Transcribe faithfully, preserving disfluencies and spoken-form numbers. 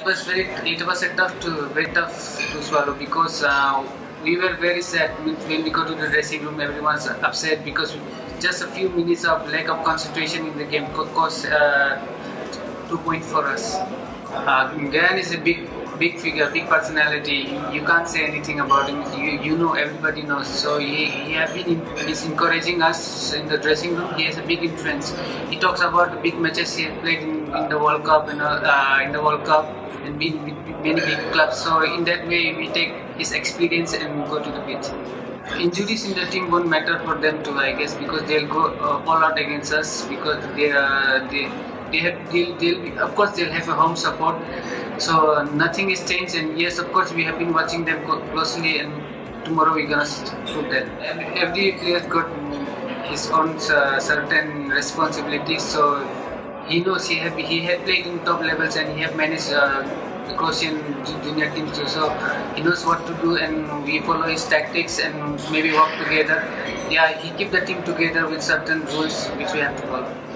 was very, it was a tough to, very tough to swallow because uh, we were very sad when we go to the dressing room. Everyone's upset because just a few minutes of lack of concentration in the game could cost uh, two points for us. Uh, Gayan is a big, big figure, big personality. You can't say anything about him. You, you know, everybody knows. So he, he has been, he's encouraging us in the dressing room. He has a big influence. He talks about the big matches he has played in, in the World Cup and uh, in the World Cup and been with many big clubs. So in that way, we take his experience and go to the pitch. Injuries in the team won't matter for them too, I guess, because they'll go uh, all out against us because they uh, they. They have, they'll, they'll be, of course, they'll have a home support, so uh, nothing is changed. And yes, of course, we have been watching them closely, and tomorrow we're gonna put that. Every, every player's got his own uh, certain responsibilities, so he knows he have he had played in top levels and he have managed uh, the Croatian junior teams too. So he knows what to do, and we follow his tactics and maybe work together. Yeah, he keep the team together with certain rules which we have to follow.